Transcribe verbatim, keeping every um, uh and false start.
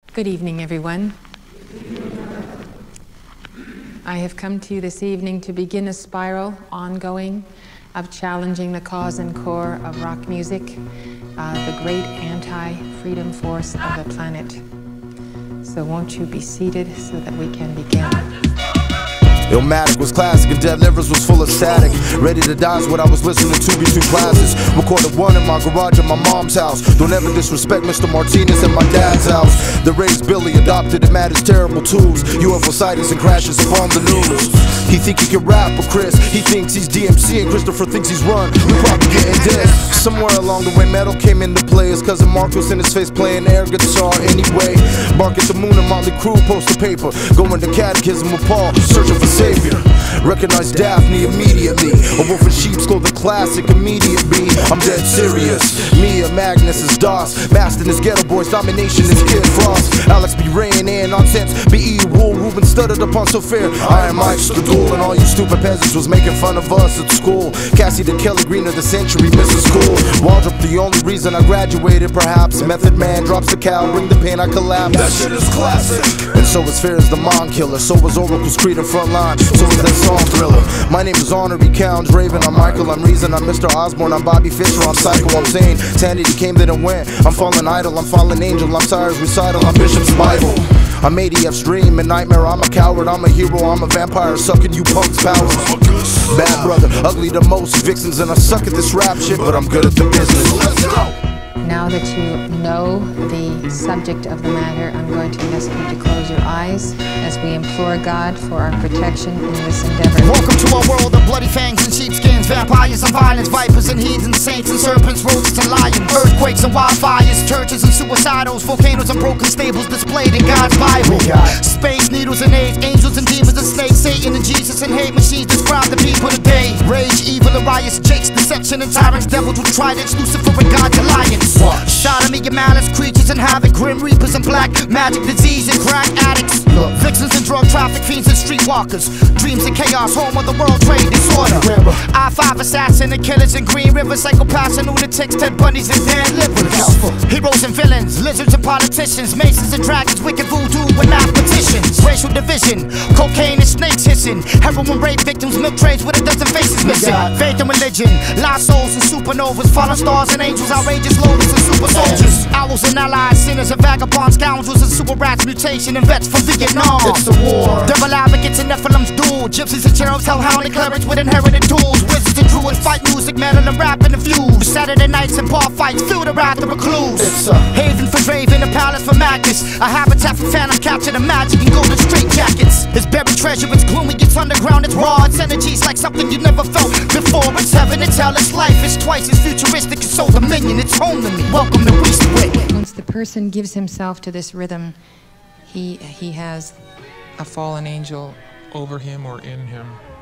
Good evening, everyone. I have come to you this evening to begin a spiral, ongoing, of challenging the cause and core of rock music, uh, the great anti-freedom force of the planet. So won't you be seated so that we can begin? Illmatic was classic and Dead Livers was full of static. Ready to die is what I was listening to between classes. Recorded one in my garage at my mom's house. Don't ever disrespect Mister Martinez at my dad's house. The raised Billy adopted him at his terrible tools. U F O sightings and crashes upon the news. He think he can rap, but Chris, he thinks he's D M C and Christopher thinks he's Run. We probably getting dead. Somewhere along the way metal came into play. His cousin Mark was in his face playing air guitar anyway. Bark at the Moon and Motley Crue post a paper. Going to catechism with Paul, searching for Savior. Recognize Daphne immediately. A wolf in sheep's clothing, classic immediate B. I'm dead serious. Mia Magnus is DOS. Mastin is Ghetto Boys, Domination is Kid Frost. Alex B. Rain and Nonsense. B E Rule, Ruben stuttered upon so fair. I am Mike Skadool, and all you stupid peasants was making fun of us at school. Cassie the Kelly Green of the century, Missus Cool. Waldrop, the only reason I graduated, perhaps. Method Man drops the cow, bring the pain, I collapse. That shit is classic. And so is Fear as the Mon Killer. So was Oracle's Creed and Frontline. So is that song Thriller. My name is Honorary Counts Raven. I'm Michael, I'm Reason, I'm Mister Osborne, I'm Bobby Fischer, I'm Psycho, I'm Sane. Sanity came, then it went. I'm fallen idol, I'm fallen angel, I'm Cyrus Recital, I'm Bishop's Bible. I'm A D F's dream and nightmare, I'm a coward, I'm a hero, I'm a vampire, sucking you punks' powers. Bad brother, ugly the most vixens, and I suck at this rap shit, but I'm good at the business. Let's go! Now that you know the subject of the matter, I'm going to ask you to close your eyes as we implore God for our protection in this endeavor. Welcome to a world of bloody fangs and sheepskins, vampires and violence, vipers and heathens, saints and serpents, roaches and lions, earthquakes and wildfires, churches and suicidals, volcanoes and broken stables displayed in God's Bible. Space needles and AIDS, angels and demons and snakes, Satan and Jesus and hate machines describe the people today. Rage, evil and riots, jakes, deception and tyrants, devils who tridents, Lucifer and God's alliance. Sodomy and malice, creatures and havoc, grim reapers and black magic, disease and crack addicts, vixens and drug traffic, fiends and streetwalkers, dreams and chaos, home of the world trade disorder. I five assassin and killers in Green River, psychopaths and lunatics, Ted Bundys and dead livers, heroes and villains, lizards and politicians, masons and dragons, wicked voodoo and mathematicians, racial division, cocaine and snakes hissing, heroin rape victims, milk trays with a dozen faces missing, faith and religion, lost souls and supernovas, fallen stars and angels, outrageous loaders and super soldiers, owls and allies, sinners and vagabonds, scoundrels and super rats, mutation and vets from Vietnam. It's the war. Devil advocates and Nephilim's duel, gypsies and cherubs, hellhound and clerics with inherited tools, wizards and druids fight music, metal and rap and infuse. Saturday nights and bar fights, feel the wrath of recluse. It's a haven for Draven, a palace for Magnus, a habitat for phantoms, capture the magic and golden straight jackets. It's buried treasure, it's gloomy, it's underground, it's raw, its energy's like something you never felt before. It's heaven, it's hell, it's life, it's twice as futuristic, it's soul dominion, it's home to me. Welcome to Eastwick. Once the person gives himself to this rhythm, he he has a fallen angel over him or in him.